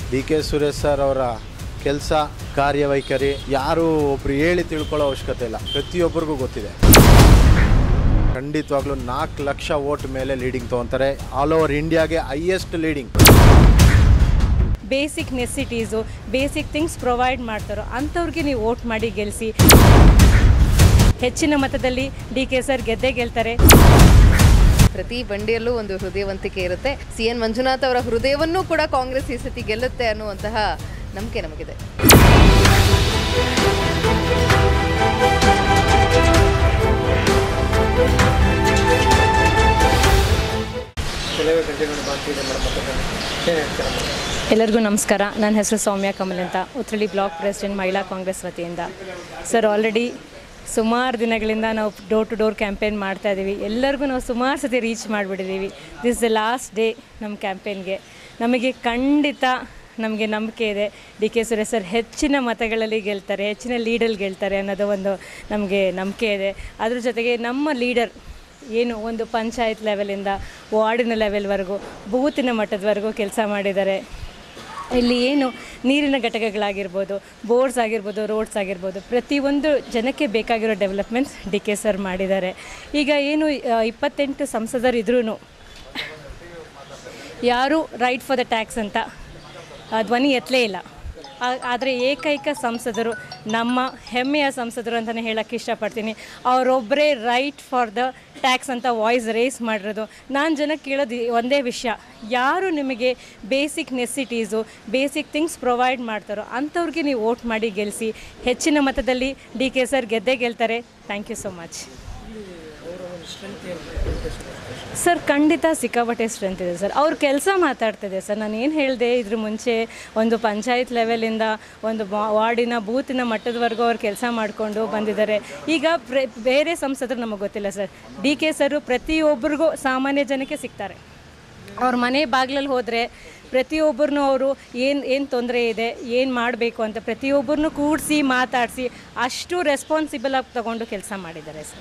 D K Suresh sir ಅವರ ಕೆಲಸ ಕಾರ್ಯವೈಖರಿ ಯಾರು ಒಬ್ರು ಹೇಳಿ ತಿಳ್ಕೊಳ್ಳೋ ಅವಶ್ಯಕತೆ ಇಲ್ಲ, ಪ್ರತಿಯೊಬ್ಬರಿಗೂ ಗೊತ್ತಿದೆ. ಖಂಡಿತವಾಗ್ಲೂ 4 ಲಕ್ಷ ವೋಟ್ ಮೇಲೆ ಲೀಡಿಂಗ್ ತೊಗೊತಾರೆ. ಆಲ್ ಓವರ್ ಇಂಡಿಯಾಗೆ highest leading. Basic necessities, basic things provide ಮಾಡ್ತಾರೋ ಅಂಥವ್ರಿಗೆ ನೀವು ವೋಟ್ ಮಾಡಿ ಗೆಲ್ಲಿಸಿ. ಹೆಚ್ಚಿನ ಮತದಲ್ಲಿ ಡಿ ಕೆ ಸರ್ ಗೆದ್ದೇ ಗೆಲ್ತಾರೆ. ಪ್ರತಿ ಬಂಡಿಯಲ್ಲೂ ಒಂದು ಹೃದಯವಂತಿಕೆ ಇರುತ್ತೆ. CN ಮಂಜುನಾಥ್ ಅವರ ಹೃದಯವನ್ನೂ ಕೂಡ ಕಾಂಗ್ರೆಸ್ ಈ ಸತಿ ಗೆಲ್ಲುತ್ತೆ ಅನ್ನುವಂತಹ ನಂಬಿಕೆ ನಮಗಿದೆ. ಎಲ್ಲರಿಗೂ ನಮಸ್ಕಾರ. ನನ್ನ ಹೆಸರು ಸೌಮ್ಯ ಕಮಲ್ ಅಂತ, ಉತ್ರಳ್ಳಿ ಬ್ಲಾಕ್ ಪ್ರೆಸಿಡೆಂಟ್ ಮಹಿಳಾ ಕಾಂಗ್ರೆಸ್ ವತಿಯಿಂದ. ಸರ್, ಆಲ್ರೆಡಿ ಸುಮಾರು ದಿನಗಳಿಂದ ನಾವು ಡೋರ್ ಟು ಡೋರ್ ಕ್ಯಾಂಪೇನ್ ಮಾಡ್ತಾ ಇದ್ದೀವಿ. ಎಲ್ಲರಿಗೂ ನಾವು ಸುಮಾರು ಸತಿ ರೀಚ್ ಮಾಡಿಬಿಟ್ಟಿದ್ದೀವಿ. ದಿಸ್ ದ ಲಾಸ್ಟ್ ಡೇ ನಮ್ಮ ಕ್ಯಾಂಪೇನ್ಗೆ. ನಮಗೆ ಖಂಡಿತ ನಮಗೆ ನಂಬಿಕೆ ಇದೆ, ಡಿ ಕೆ ಸುರೇಶ್ ಸರ್ ಹೆಚ್ಚಿನ ಮತಗಳಲ್ಲಿ ಗೆಲ್ತಾರೆ, ಹೆಚ್ಚಿನ ಲೀಡಲ್ಲಿ ಗೆಲ್ತಾರೆ ಅನ್ನೋದು ಒಂದು ನಮಗೆ ನಂಬಿಕೆ ಇದೆ. ಅದ್ರ ಜೊತೆಗೆ ನಮ್ಮ ಲೀಡರ್ ಏನು ಒಂದು ಪಂಚಾಯತ್ ಲೆವೆಲಿಂದ ವಾರ್ಡಿನ ಲೆವೆಲ್ವರೆಗೂ ಬೂತಿನ ಮಟ್ಟದವರೆಗೂ ಕೆಲಸ ಮಾಡಿದ್ದಾರೆ. ಇಲ್ಲಿ ಏನು ನೀರಿನ ಘಟಕಗಳಾಗಿರ್ಬೋದು, ಬೋರ್ಡ್ಸ್ ಆಗಿರ್ಬೋದು, ರೋಡ್ಸ್ ಆಗಿರ್ಬೋದು, ಪ್ರತಿಯೊಂದು ಜನಕ್ಕೆ ಬೇಕಾಗಿರೋ ಡೆವಲಪ್ಮೆಂಟ್ಸ್ ಡಿ ಕೆ ಸರ್ ಮಾಡಿದ್ದಾರೆ. ಈಗ ಏನು 28 ಸಂಸದರಿದ್ರೂ ಯಾರೂ ರೈಟ್ ಫಾರ್ ದ ಟ್ಯಾಕ್ಸ್ ಅಂತ ಧ್ವನಿ ಎತ್ತಲೇ ಇಲ್ಲ. ಆದರೆ ಏಕೈಕ ಸಂಸದರು, ನಮ್ಮ ಹೆಮ್ಮೆಯ ಸಂಸದರು ಅಂತಲೇ ಹೇಳೋಕ್ಕೆ ಇಷ್ಟಪಡ್ತೀನಿ. ಅವರೊಬ್ಬರೇ ರೈಟ್ ಫಾರ್ ದ ಟ್ಯಾಕ್ಸ್ ಅಂತ ವಾಯ್ಸ್ ರೇಸ್ ಮಾಡಿರೋದು. ನಾನು ಜನಕ್ಕೆ ಕೇಳೋದು ಒಂದೇ ವಿಷಯ, ಯಾರು ನಿಮಗೆ basic necessities, basic things provide ಮಾಡ್ತಾರೋ ಅಂಥವ್ರಿಗೆ ನೀವು ವೋಟ್ ಮಾಡಿ ಗೆಲ್ಲಿಸಿ. ಹೆಚ್ಚಿನ ಮತದಲ್ಲಿ ಡಿ ಕೆ ಸರ್ ಗೆದ್ದೇ ಗೆಲ್ತಾರೆ. Thank you so much. Sir, ಖಂಡಿತ ಸಿಕ್ಕಾಪಟ್ಟೆ ಸ್ಟ್ರೆಂತ್ ಇದೆ ಸರ್. ಅವ್ರ ಕೆಲಸ ಮಾತಾಡ್ತಿದೆ ಸರ್. ನಾನು ಏನು ಹೇಳಿದೆ, ಇದ್ರ ಮುಂಚೆ ಒಂದು ಪಂಚಾಯತ್ ಲೆವೆಲಿಂದ ಒಂದು ವಾರ್ಡಿನ ಬೂತಿನ ಮಟ್ಟದವರೆಗೂ ಅವ್ರು ಕೆಲಸ ಮಾಡಿಕೊಂಡು ಬಂದಿದ್ದಾರೆ. ಈಗ ಬೇರೆ ಸಂಸದರು ನಮಗೆ ಗೊತ್ತಿಲ್ಲ ಸರ್. ಡಿ ಕೆ ಸರು ಪ್ರತಿಯೊಬ್ಬರಿಗೂ ಸಾಮಾನ್ಯ ಜನಕ್ಕೆ ಸಿಗ್ತಾರೆ. ಅವ್ರ ಮನೆ ಬಾಗಿಲಲ್ಲಿ ಹೋದರೆ ಪ್ರತಿಯೊಬ್ಬರನ್ನೂ ಅವರು ಏನು ತೊಂದರೆ ಇದೆ, ಏನು ಮಾಡಬೇಕು ಅಂತ ಪ್ರತಿಯೊಬ್ಬರನ್ನೂ ಕೂಡಿಸಿ ಮಾತಾಡಿಸಿ ಅಷ್ಟು ರೆಸ್ಪಾನ್ಸಿಬಲ್ ಆಗಿ ತಗೊಂಡು ಕೆಲಸ ಮಾಡಿದ್ದಾರೆ ಸರ್.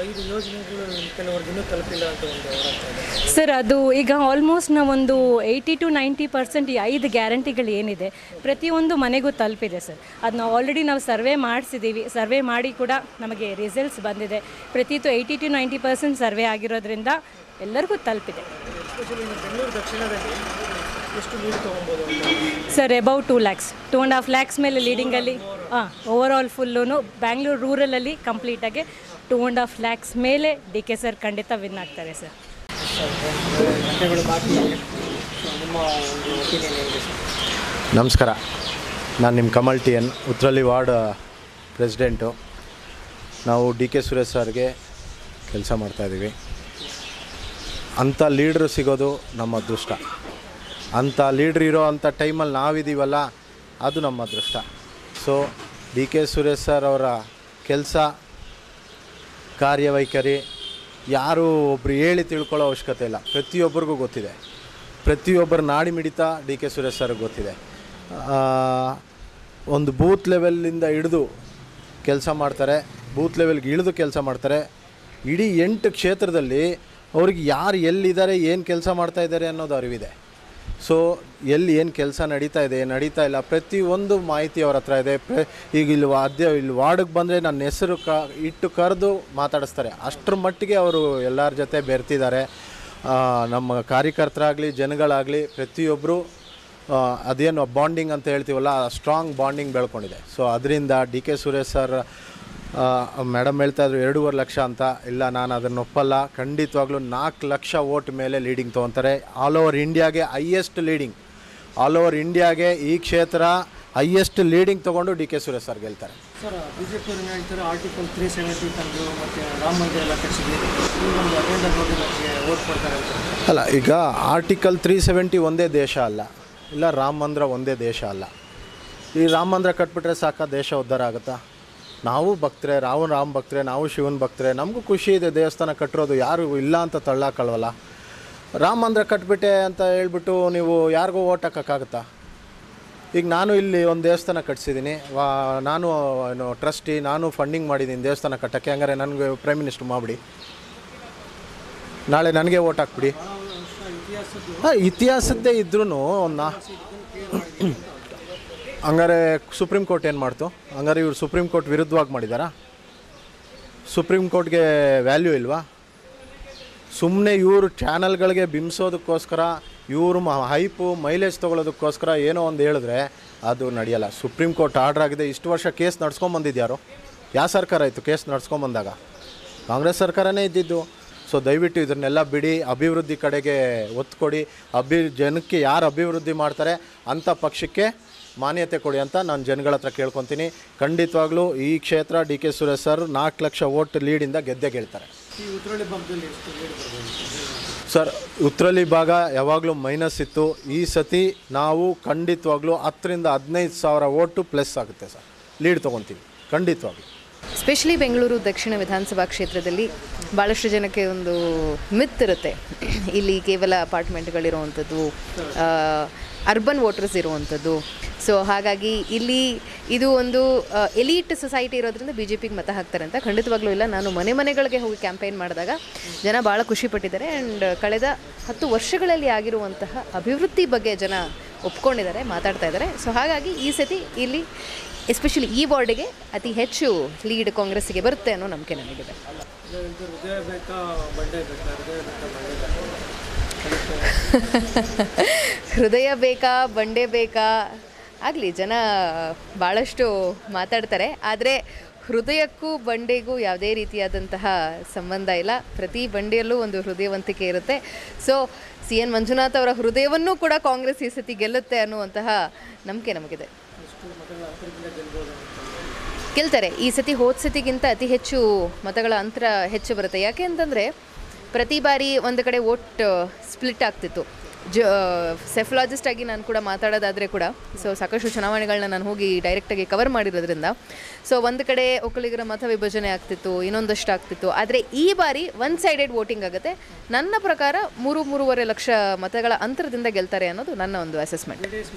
ಸರ್, ಅದು ಈಗ ಆಲ್ಮೋಸ್ಟ್ ನಾವೊಂದು 80 to 90% ಈ 5 ಗ್ಯಾರಂಟಿಗಳು ಏನಿದೆ ಪ್ರತಿಯೊಂದು ಮನೆಗೂ ತಲುಪಿದೆ ಸರ್. ಅದು ನಾವು ಆಲ್ರೆಡಿ ಸರ್ವೆ ಮಾಡಿಸಿದ್ದೀವಿ. ಸರ್ವೆ ಮಾಡಿ ಕೂಡ ನಮಗೆ ರಿಸಲ್ಟ್ಸ್ ಬಂದಿದೆ. 80 to 90% ಸರ್ವೆ ಆಗಿರೋದ್ರಿಂದ ಎಲ್ಲರಿಗೂ ತಲುಪಿದೆ ಸರ್. ಅಬೌಟ್ 2 lakhs, 2.5 lakhs ಮೇಲೆ ಲೀಡಿಂಗಲ್ಲಿ. ಓವರ್ ಆಲ್ ಫುಲ್ಲೂ ಬ್ಯಾಂಗ್ಳೂರು ರೂರಲಲ್ಲಿ ಕಂಪ್ಲೀಟಾಗಿ 2.5 lakhs ಮೇಲೆ ಡಿ ಕೆ ಸರ್ ಖಂಡಿತ ವಿನ್ ಆಗ್ತಾರೆ ಸರ್. ನಮಸ್ಕಾರ, ನಾನು ನಿಮ್ಮ Kamal TN, Uttarahalli ward president. ನಾವು ಡಿ ಕೆ ಸುರೇಶ್ ಸರ್ಗೆ ಕೆಲಸ ಮಾಡ್ತಾಯಿದ್ದೀವಿ. ಅಂಥ ಲೀಡ್ರು ಸಿಗೋದು ನಮ್ಮ ಅದೃಷ್ಟ. ಅಂಥ ಲೀಡ್ರ್ ಇರೋ ಅಂಥ ಟೈಮಲ್ಲಿ ನಾವಿದ್ದೀವಲ್ಲ, ಅದು ನಮ್ಮ ಅದೃಷ್ಟ. So D K Suresh sir ಅವರ ಕೆಲಸ ಕಾರ್ಯವೈಖರಿ ಯಾರು ಒಬ್ರು ಹೇಳಿ ತಿಳ್ಕೊಳ್ಳೋ ಅವಶ್ಯಕತೆ ಇಲ್ಲ, ಪ್ರತಿಯೊಬ್ಬರಿಗೂ ಗೊತ್ತಿದೆ. ಪ್ರತಿಯೊಬ್ಬರ ನಾಡಿ ಮಿಡಿತ ಡಿ ಕೆ ಸುರೇಶ್ ಸರ್ಗೆ ಗೊತ್ತಿದೆ. ಒಂದು ಬೂತ್ ಲೆವೆಲ್ಲಿಂದ ಹಿಡಿದು ಕೆಲಸ ಮಾಡ್ತಾರೆ, ಬೂತ್ ಲೆವೆಲ್ಗೆ ಇಳಿದು ಕೆಲಸ ಮಾಡ್ತಾರೆ. ಇಡೀ 8 ಕ್ಷೇತ್ರದಲ್ಲಿ ಅವ್ರಿಗೆ ಯಾರು ಎಲ್ಲಿದ್ದಾರೆ, ಏನು ಕೆಲಸ ಮಾಡ್ತಾಯಿದ್ದಾರೆ ಅನ್ನೋದು ಅರಿವಿದೆ. ಸೊ ಎಲ್ಲಿ ಏನು ಕೆಲಸ ನಡೀತಾ ಇದೆ, ನಡೀತಾ ಇಲ್ಲ, ಪ್ರತಿಯೊಂದು ಮಾಹಿತಿ ಅವ್ರ ಹತ್ರ ಇದೆ. ಈಗ ಇಲ್ಲಿ ವಾರ್ಡಿಗೆ ಬಂದರೆ ನನ್ನ ಹೆಸರು ಇಟ್ಟು ಕರೆದು ಮಾತಾಡಿಸ್ತಾರೆ. ಅಷ್ಟರ ಮಟ್ಟಿಗೆ ಅವರು ಎಲ್ಲರ ಜೊತೆ ಬೆರ್ತಿದ್ದಾರೆ. ನಮ್ಮ ಕಾರ್ಯಕರ್ತರಾಗಲಿ ಜನಗಳಾಗಲಿ ಪ್ರತಿಯೊಬ್ಬರು ಅದೇನು ಬಾಂಡಿಂಗ್ ಅಂತ ಹೇಳ್ತೀವಲ್ಲ, ಸ್ಟ್ರಾಂಗ್ ಬಾಂಡಿಂಗ್ ಬೆಳ್ಕೊಂಡಿದೆ. ಸೊ ಅದರಿಂದ D K Suresh sir madam ಹೇಳ್ತಾಯಿದ್ರು 2.5 ಲಕ್ಷ ಅಂತ. ಇಲ್ಲ, ನಾನು ಅದನ್ನು ಒಪ್ಪಲ್ಲ. ಖಂಡಿತವಾಗ್ಲೂ 4 ಲಕ್ಷ ವೋಟ್ ಮೇಲೆ ಲೀಡಿಂಗ್ ತೊಗೊತಾರೆ. ಆಲ್ ಓವರ್ ಇಂಡಿಯಾಗೆ ಹೈಯೆಸ್ಟ್ ಲೀಡಿಂಗ್. ಆಲ್ ಓವರ್ ಇಂಡಿಯಾಗೆ ಈ ಕ್ಷೇತ್ರ ಹೈಯೆಸ್ಟ್ ಲೀಡಿಂಗ್ ತೊಗೊಂಡು ಡಿ ಕೆ ಸುರೇಶ್ ಸರ್ ಗೆಲ್ತಾರೆ. ಸರ್, BJP ಹೇಳ್ತಾರೆ ಆರ್ಟಿಕಲ್ 370 ತಂದು ಮತ್ತು ರಾಮ ಮಂದಿರ ಎಲ್ಲ ಕಟ್ಟಿಸಿದೆ, ಒಂದು ಅಜೆಂಡಾ ನೋಡಿ ನಮಗೆ ವೋಟ್ ಕೊಡ್ತಾರೆ ಅಂತ. ಅಲ್ಲ, ಈಗ ಆರ್ಟಿಕಲ್ 370 ಒಂದೇ ದೇಶ ಅಲ್ಲ, ಇಲ್ಲ ರಾಮ ಮಂದಿರ ಒಂದೇ ದೇಶ ಅಲ್ಲ. ಈ ರಾಮ ಮಂದಿರ ಕಟ್ಬಿಟ್ರೆ ಸಾಕ ದೇಶ ಉದ್ಧಾರ ಆಗುತ್ತಾ? ನಾವು ಭಕ್ತರೆ, ನಾವು ರಾಮ ಭಕ್ತರೆ, ನಾವು ಶಿವನ ಭಕ್ತರೆ, ನಮಗೂ ಖುಷಿ ಇದೆ ದೇವಸ್ಥಾನ ಕಟ್ಟಿರೋದು, ಯಾರು ಇಲ್ಲ ಅಂತ ತಳ್ಳಾಕಲ್ವಲ್ಲ. ರಾಮ ಮಂದಿರ ಕಟ್ಬಿಟ್ಟೆ ಅಂತ ಹೇಳ್ಬಿಟ್ಟು ನೀವು ಯಾರಿಗೂ ಓಟ್ ಹಾಕೋಕ್ಕಾಗುತ್ತಾ? ಈಗ ನಾನು ಇಲ್ಲಿ ಒಂದು ದೇವಸ್ಥಾನ ಕಟ್ಸಿದ್ದೀನಿ, ನಾನು ಟ್ರಸ್ಟಿ, ನಾನು ಫಂಡಿಂಗ್ ಮಾಡಿದ್ದೀನಿ ದೇವಸ್ಥಾನ ಕಟ್ಟೋಕ್ಕೆ. ಹಂಗಾರೆ ನನಗೆ ಪ್ರೈಮ್ ಮಿನಿಸ್ಟರ್ ಮಾಡಿಬಿಡಿ, ನಾಳೆ ನನಗೆ ಓಟ್ ಹಾಕ್ಬಿಡಿ. ಇತಿಹಾಸದ್ದೇ ಇದ್ರೂ ಹಂಗಾರೆ ಸುಪ್ರೀಂ ಕೋರ್ಟ್ ಏನು ಮಾಡ್ತು? ಹಂಗಾರೆ ಇವ್ರು ಸುಪ್ರೀಂ ಕೋರ್ಟ್ ವಿರುದ್ಧವಾಗಿ ಮಾಡಿದಾರಾ? ಸುಪ್ರೀಂ ಕೋರ್ಟ್ಗೆ ವ್ಯಾಲ್ಯೂ ಇಲ್ವಾ? ಸುಮ್ಮನೆ ಇವರು ಚಾನಲ್ಗಳಿಗೆ ಬಿಂಬಿಸೋದಕ್ಕೋಸ್ಕರ ಇವರು ಹೈಪು ಮೈಲೇಜ್ ತೊಗೊಳೋದಕ್ಕೋಸ್ಕರ ಏನೋ ಒಂದು ಹೇಳಿದ್ರೆ ಅದು ನಡೆಯಲ್ಲ. ಸುಪ್ರೀಂ ಕೋರ್ಟ್ ಆರ್ಡ್ರ್ ಆಗಿದೆ. ಇಷ್ಟು ವರ್ಷ ಕೇಸ್ ನಡ್ಸ್ಕೊಂಬಂದಿದ್ಯಾರು? ಯಾವ ಸರ್ಕಾರ ಇತ್ತು ಕೇಸ್ ನಡ್ಸ್ಕೊಂಬಂದಾಗ? ಕಾಂಗ್ರೆಸ್ ಸರ್ಕಾರನೇ ಇದ್ದಿದ್ದು. ಸೊ ದಯವಿಟ್ಟು ಇದನ್ನೆಲ್ಲ ಬಿಡಿ, ಅಭಿವೃದ್ಧಿ ಕಡೆಗೆ ಒತ್ತು ಕೊಡಿ. ಜನಕ್ಕೆ ಯಾರು ಅಭಿವೃದ್ಧಿ ಮಾಡ್ತಾರೆ ಅಂಥ ಪಕ್ಷಕ್ಕೆ ಮಾನ್ಯತೆ ಕೊಡಿ ಅಂತ ನಾನು ಜನಗಳ ಹತ್ರ ಕೇಳ್ಕೊತೀನಿ. ಖಂಡಿತವಾಗ್ಲೂ ಈ ಕ್ಷೇತ್ರ D K Suresh sir 4 lakh vote ಲೀಡಿಂದ ಗೆದ್ದೇ ಗೆಲ್ತಾರೆ. ಈ ಉತ್ತರಳ್ಳಿ ಭಾಗದಲ್ಲಿ ಎಷ್ಟು ಲೀಡ್ ಬರ್ಬೋದು ಸರ್, ಉತ್ತರಳ್ಳಿ ಭಾಗ ಯಾವಾಗಲೂ ಮೈನಸ್ ಇತ್ತು. ಈ ಸತಿ ನಾವು ಖಂಡಿತವಾಗ್ಲೂ 10ರಿಂದ 15 ಸಾವಿರ ವೋಟು ಪ್ಲಸ್ ಆಗುತ್ತೆ ಸರ್, ಲೀಡ್ ತೊಗೊತೀವಿ ಖಂಡಿತವಾಗ್ಲೂ. ಸ್ಪೆಷಲಿ ಬೆಂಗಳೂರು ದಕ್ಷಿಣ ವಿಧಾನಸಭಾ ಕ್ಷೇತ್ರದಲ್ಲಿ ಭಾಳಷ್ಟು ಜನಕ್ಕೆ ಒಂದು ಮಿತ್ ಇರುತ್ತೆ, ಇಲ್ಲಿ ಕೇವಲ ಅಪಾರ್ಟ್ಮೆಂಟ್ಗಳಿರುವಂಥದ್ದು, ಅರ್ಬನ್ ವೋಟರ್ಸ್ ಇರುವಂಥದ್ದು. ಸೊ ಹಾಗಾಗಿ ಇಲ್ಲಿ ಇದು ಒಂದು ಎಲೀಟ್ ಸೊಸೈಟಿ ಇರೋದ್ರಿಂದ ಬಿ ಜೆ ಪಿಗೆ ಮತ ಹಾಕ್ತಾರೆ ಅಂತ. ಖಂಡಿತವಾಗ್ಲೂ ಇಲ್ಲ. ನಾನು ಮನೆಗಳಿಗೆ ಹೋಗಿ ಕ್ಯಾಂಪೇನ್ ಮಾಡಿದಾಗ ಜನ ಭಾಳ ಖುಷಿಪಟ್ಟಿದ್ದಾರೆ. ಆ್ಯಂಡ್ ಕಳೆದ 10 ವರ್ಷಗಳಲ್ಲಿ ಆಗಿರುವಂತಹ ಅಭಿವೃದ್ಧಿ ಬಗ್ಗೆ ಜನ ಒಪ್ಕೊಂಡಿದ್ದಾರೆ, ಮಾತಾಡ್ತಾ ಇದ್ದಾರೆ. ಸೊ ಹಾಗಾಗಿ ಈ ಸತಿ ಇಲ್ಲಿ ಎಸ್ಪೆಷಲಿ ಈ ವಾರ್ಡಿಗೆ ಅತಿ ಹೆಚ್ಚು ಲೀಡ್ ಕಾಂಗ್ರೆಸ್ಸಿಗೆ ಬರುತ್ತೆ ಅನ್ನೋ ನಂಬಿಕೆ ನನಗಿದೆ. ಹೃದಯ ಬೇಕಾ ಬಂಡೆ ಬೇಕಾ? ಹೃದಯ ಬೇಕಾ ಬಂಡೆ ಬೇಕಾ ಆಗಲಿ, ಜನ ಭಾಳಷ್ಟು ಮಾತಾಡ್ತಾರೆ. ಆದರೆ ಹೃದಯಕ್ಕೂ ಬಂಡೆಗೂ ಯಾವುದೇ ರೀತಿಯಾದಂತಹ ಸಂಬಂಧ ಇಲ್ಲ. ಪ್ರತಿ ಬಂಡೆಯಲ್ಲೂ ಒಂದು ಹೃದಯವಂತಿಕೆ ಇರುತ್ತೆ. ಸೊ CN ಮಂಜುನಾಥ್ ಅವರ ಹೃದಯವನ್ನೂ ಕೂಡ ಕಾಂಗ್ರೆಸ್ ಈ ಸತಿ ಗೆಲ್ಲುತ್ತೆ ಅನ್ನುವಂತಹ ನಂಬಿಕೆ ನಮಗಿದೆ. ಗೆಲ್ತಾರೆ ಈ ಸತಿ. ಹೋದ ಸತಿಗಿಂತ ಅತಿ ಹೆಚ್ಚು ಮತಗಳ ಅಂತರ ಹೆಚ್ಚು ಬರುತ್ತೆ. ಯಾಕೆ ಅಂತಂದರೆ ಪ್ರತಿ ಬಾರಿ ಒಂದು ಕಡೆ ವೋಟ್ ಸ್ಪ್ಲಿಟ್ ಆಗ್ತಿತ್ತು. ಸೆಫಲಾಜಿಸ್ಟ್ ಆಗಿ ನಾನು ಕೂಡ ಮಾತಾಡೋದಾದರೆ ಕೂಡ, ಸೊ ಸಾಕಷ್ಟು ಚುನಾವಣೆಗಳನ್ನ ನಾನು ಹೋಗಿ ಡೈರೆಕ್ಟಾಗಿ ಕವರ್ ಮಾಡಿರೋದ್ರಿಂದ, ಸೊ ಒಂದು ಕಡೆ ಒಕ್ಕಲಿಗರ ಮತ ವಿಭಜನೆ ಆಗ್ತಿತ್ತು, ಇನ್ನೊಂದಷ್ಟು ಆಗ್ತಿತ್ತು. ಆದರೆ ಈ ಬಾರಿ ಒನ್ ಸೈಡೆಡ್ ವೋಟಿಂಗ್ ಆಗುತ್ತೆ. ನನ್ನ ಪ್ರಕಾರ 3-3.5 ಲಕ್ಷ ಮತಗಳ ಅಂತರದಿಂದ ಗೆಲ್ತಾರೆ ಅನ್ನೋದು ನನ್ನ ಒಂದು ಅಸೆಸ್ಮೆಂಟ್.